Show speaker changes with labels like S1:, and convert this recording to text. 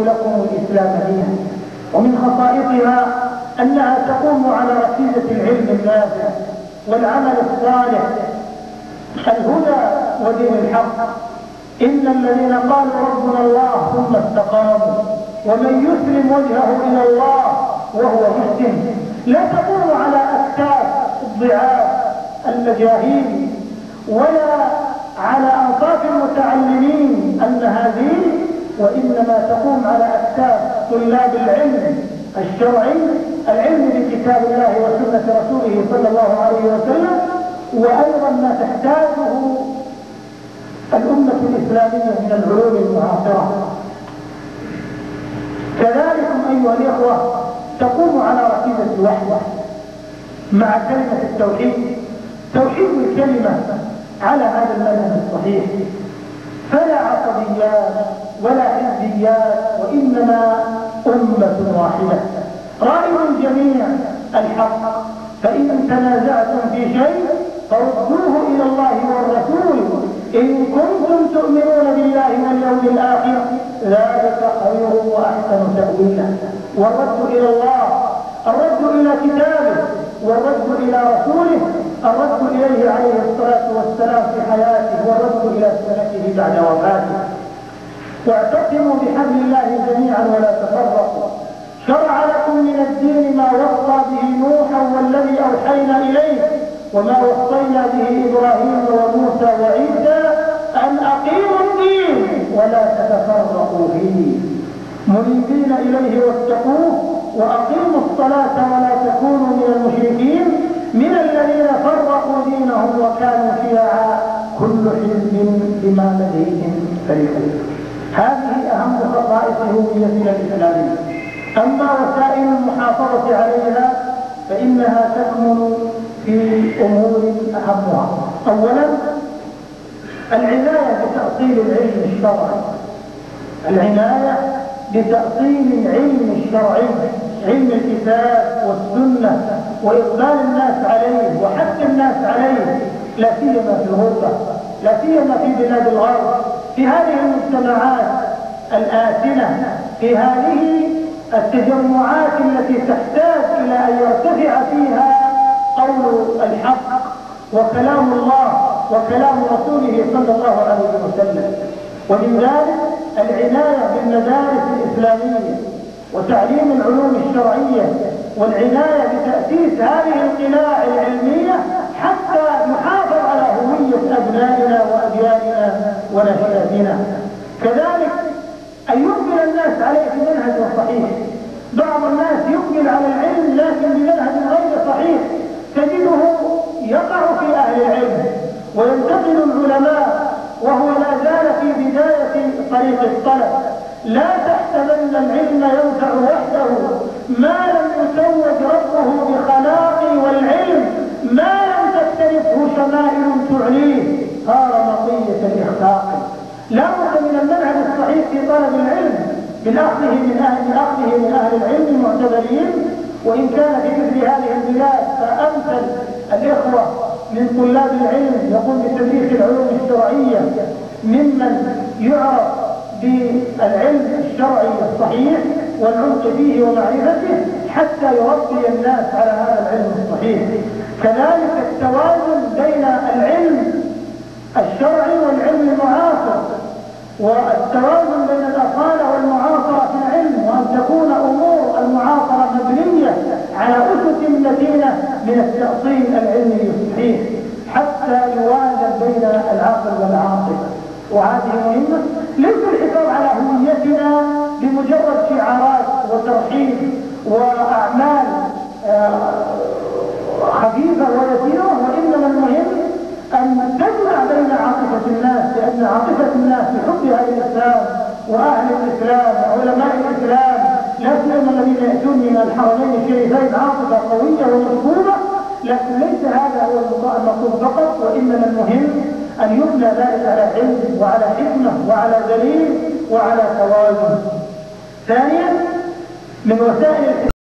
S1: لكم الإسلام دينا. ومن خصائصها أنها تقوم على ركيزة العلم النافع والعمل الصالح، الهدى ودين الحق. إن الذين قالوا ربنا الله ثم استقاموا ومن يسلم وجهه إلى الله وهو محسن. لا تقوم على أكتاف الضعاف المجاهيل ولا على أنصاف المتعلمين المهازيل، وإنما تقوم على أكتاف طلاب العلم الشرعي، العلم بكتاب الله وسنة رسوله صلى الله عليه وسلم، وأيضا ما تحتاجه الأمة الإسلامية من العلوم المعاصرة. كذلك أيها الإخوة تقوم على ركيزة الوحدة مع كلمة التوحيد، توحيد الكلمة على هذا المنهج الصحيح، فلا عصبيات ولا حزبيات، وإنما أمة واحدة رائد الجميع الحق. فإن تنازعتم في شيء فردوه إلى الله والرسول إن كنتم تؤمنون بالله واليوم الآخر، ذلك خير وأحسن تأويلا. والرد إلى الله، الرد إلى كتابه، والرد إلى رسوله، الرد إليه عليه الصلاة والسلام في حياته، والرد إلى سنته بعد وفاته. واعتصموا بحبل الله جميعا ولا تفرقوا. شرع لكم من الدين ما وصى به نوحا والذي أوحينا إليه وما وصينا به إبراهيم وموسى وعيسى أن أقيموا الدين ولا تتفرقوا فيه منيبين إليه واتقوه وأقيموا الصلاة ولا تكونوا من المشركين من الذين فرقوا دينهم وكانوا شيعا كل حزب بما لديهم فرحون. هذه أهم خصائص هويتنا الإسلامية. أما وسائل المحافظة عليها فإنها تكمن في أمور أهمها. أولا العناية بتأصيل العلم الشرعي، العناية بتأصيل العلم الشرعي، علم الكتاب والسنة، وإقبال الناس عليه وحث الناس عليه، لا سيما في الغربة، لا سيما في بلاد الغرب، في هذه المجتمعات الآسنة، في هذه التجمعات التي تحتاج إلى أن يرتفع فيها قول الحق وكلام الله وكلام رسوله صلى الله عليه وسلم. ومن ذلك العناية بالمدارس الإسلامية وتعليم العلوم الشرعية، والعناية بتأسيس هذه القلاع العلمية حتى نحافظ على هوية أبنائنا وأبيائنا ونشأتنا. كذلك أن يقبل الناس عليه بمنهج صحيح. بعض الناس يقبل على العلم لكن بمنهج غير صحيح، تجده يقع في أهل العلم وينتقل العلماء وهو لا زال في بداية طريق الطلب. لا تحسبن العلم ينفع وحده ما لم يتوج ربه بخلاق، والعلم ما لم تكترثه شمائل تعليه صار مطية الإخلاق. لا بد من المنهج الصحيح في طلب العلم بالأخذه من أهل العلم المعتبرين. وإن كان في مثل هذه البلاد فأمثل الإخوة من طلاب العلم يقوم بتدريس العلوم الشرعية ممن يعرف بالعلم الشرعي الصحيح والعمق فيه ومعرفته حتى يربي الناس على هذا العلم الصحيح. كذلك التوازن بين العلم الشرعي والعلم المعاصر، والتوازن بين الأصالة والمعاصرة في العلم، وأن تكون أمور المعاصرة مبنية على أسس متينة من التأصيل العلمي الصحيح حتى يوازن بين العقل والعاطفة. وهذه مهمة. ليس الحفاظ على هويتنا بمجرد شعارات وترحيب وأعمال خفيفة ويسيرة، وإنما المهم أن تجمع بين عاطفة الناس، لأن عاطفة الناس بحبها للإسلام وأهل الإسلام وعلماء الإسلام لا سيما الذين يأتون من الحرمين الشريفين عاطفة قوية ومشهورة، لكن ليس هذا هو المطلوب فقط، وإنما المهم أن يبنى ذلك على علم وعلى حكمة وعلى دليل وعلى توازن. ثانيا من وسائل